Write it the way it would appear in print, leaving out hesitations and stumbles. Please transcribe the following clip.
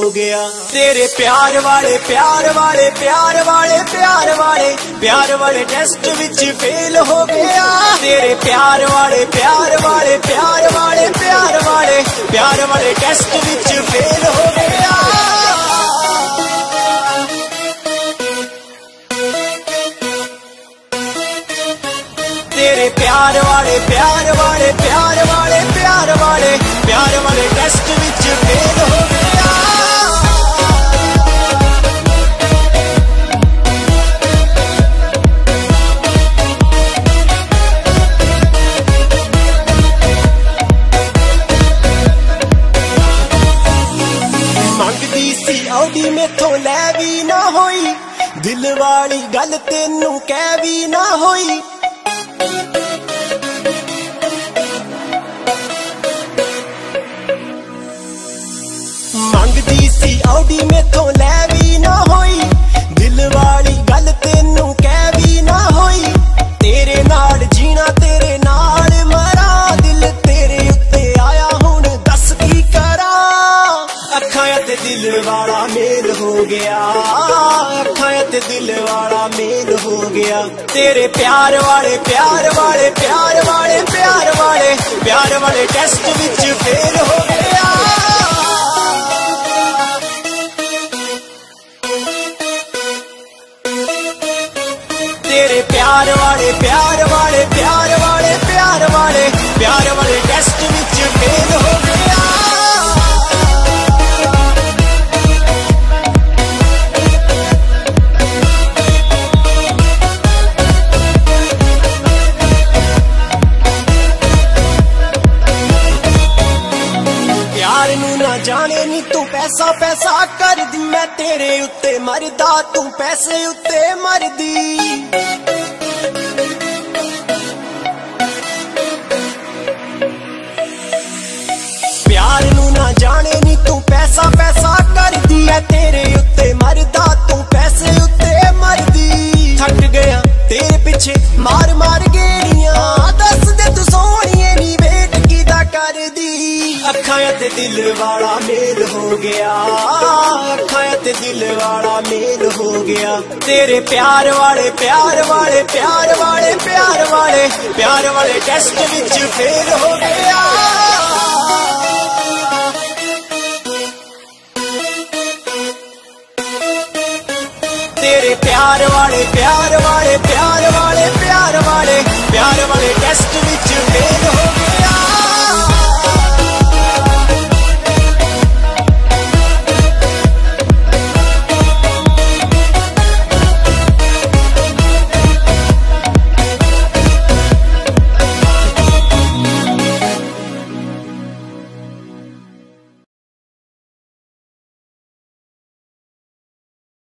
गया। तेरे प्यार वाले प्यार वाले प्यार वाले प्यार वाले प्यार वाले टेस्ट विच फेल हो गया। तेरे प्यार वाले प्यार वाले प्यार वाले प्यार वाले प्यार वाले टेस्ट विच फेल हो गया। तेरे प्यार वाले प्यार वाले प्यार वाले प्यार वाले प्यार वाले टेस्ट विच फेल हो गया। मंगदी सी औडी मेथों लै भी ना होई, दिल वाली गल तेनू कह भी ना होई। मंगदी सी औडी मेथों लै भी ना होई, दिल वाली गल तेनू कह भी ना होई। तेरे नाल जीना तेरे नाल मरा, दिल तेरे उत्ते आया हुण दस की करा। अखां ते दिल वाला मेल हो गया, अखां ते दिल वाला मेल हो गया। तेरे प्यार वाले प्यार वाले प्यार वाले प्यार वाले प्यार वाले टेस्ट विच फेल हो गया। तेरे प्यार वाले प्यार वाले प्यार वाले प्यार वाले प्यार वाले टेस्ट विच फेल हो गया। प्यार नू ना जाने नी तू पैसा पैसा कर दी, मैं तेरे उत्ते मरदा तू पैसे उत्ते मरदी। प्यार नू ना जाने नी तू पैसा पैसा कर दी, है तेरे उत्ते मरदा तू पैसे उत्ते मरदी। थक गया तेरे पिछे मार मार गेड़ियां, दस दे तू सोहणिए नी वेट कीदा कर दी। अखां ते दिल वाला मेल हो गया, अखां ते दिल वाला मेल हो गया। तेरे प्यार वाले प्यार वाले प्यार वाले प्यार वाले प्यार वाले टेस्ट विच फेल हो गया।